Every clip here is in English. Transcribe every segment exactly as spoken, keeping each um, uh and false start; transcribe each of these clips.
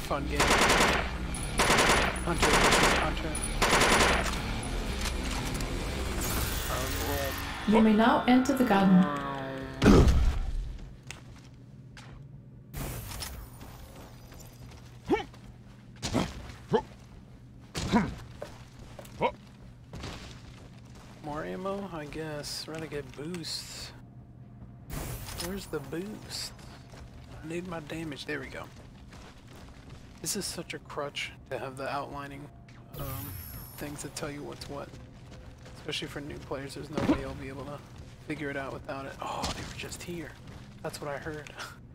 fun game. Hunter versus Hunter. You may now enter the garden. More ammo, I guess. Renegade boosts. Where's the boost? I need my damage. There we go. This is such a crutch to have the outlining um, things that tell you what's what. Especially for new players, there's no way you'll be able to figure it out without it. Oh, they were just here. That's what I heard.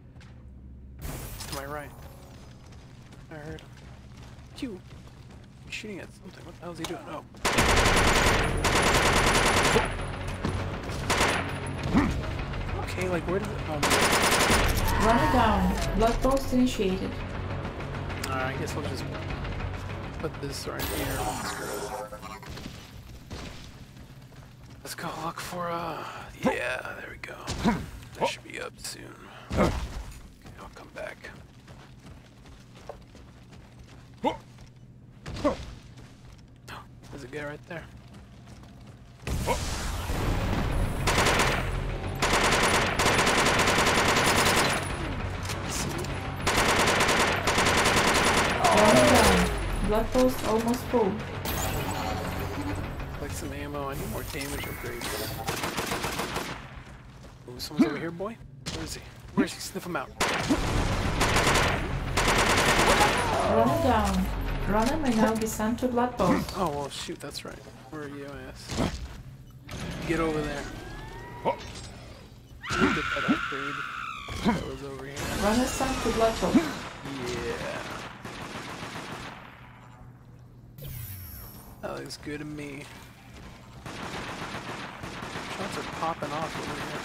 To my right. I heard him. Phew. He's shooting at something. What the hell is he doing? Oh. Okay, like where did it... Um... Run it down. Blood post initiated. Alright, I guess I'll just put this right here. Let's go look for uh yeah, there we go. That should be up soon. Okay, I'll come back. There's a guy right there. Blood post almost full. Like some ammo, I need more damage upgrades. Ooh, someone's over here, boy. Where is he? Where is he? Sniff him out. Runner down. Runner may now be sent to blood post. Oh, well, shoot, that's right. Where are you, ass? Get over there. Get that upgrade that was over here. Runner sent to blood post. Yeah. That looks good to me. Shots are popping off over here.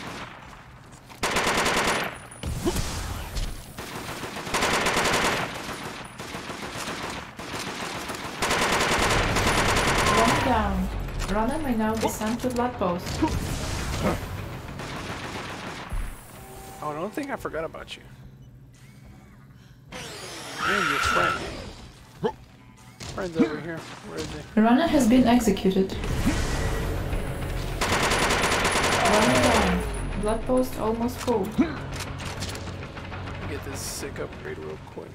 Runner down. Runner may now be sent to blood post. Oh, I don't think I forgot about you. And your friend. Friend's over here. Where is he? The runner has been executed. Runner down. Blood post almost full. Get this sick upgrade real quick.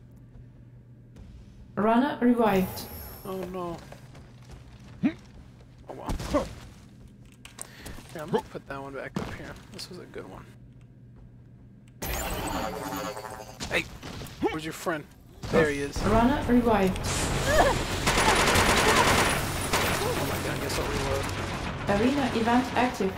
Runner revived. Oh no. Oh well. Yeah, I'm gonna put that one back up here. This was a good one. Hey! Where's your friend? There he is. Runner revived. Oh my god, I guess I'll reload. Arena event active.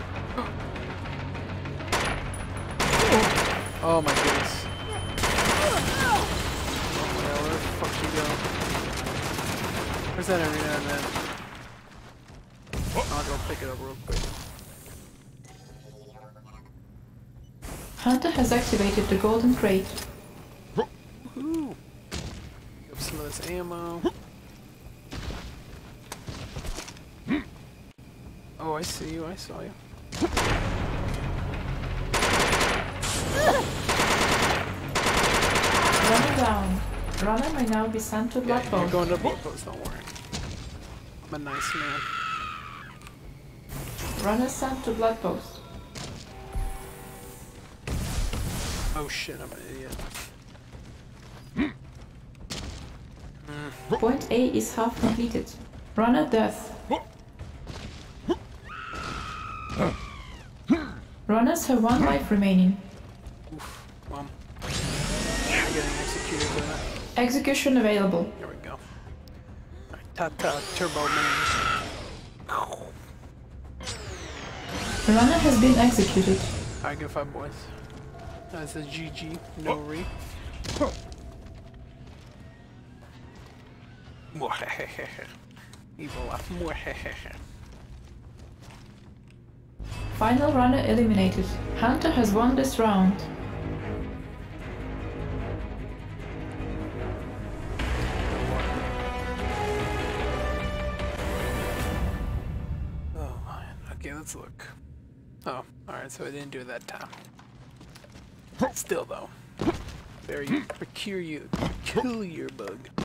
Oh my goodness. Oh, where the fuck you go? Where's that arena and then? I'll go pick it up real quick. Hunter has activated the golden crate. Woohoo! Get some of this ammo. Oh, I see you, I saw you. Runner down. Runner may now be sent to blood Yeah, you're post. going to blood post, don't worry. I'm a nice man. Runner sent to blood post. Oh shit, I'm an idiot. Point A is half completed. Runner death. Runners have one life remaining. Oof, well, I'm getting executed for that. Execution available. Here we go. Alright, ta-ta, turbo man. Runner has been executed. Alright, good fight, boys. That's a G G, no re. Evil laugh. Final runner eliminated. Hunter has won this round. Oh man. Okay, let's look. Oh, alright, so I didn't do it that time. Still though. very peculiar, peculiar bug.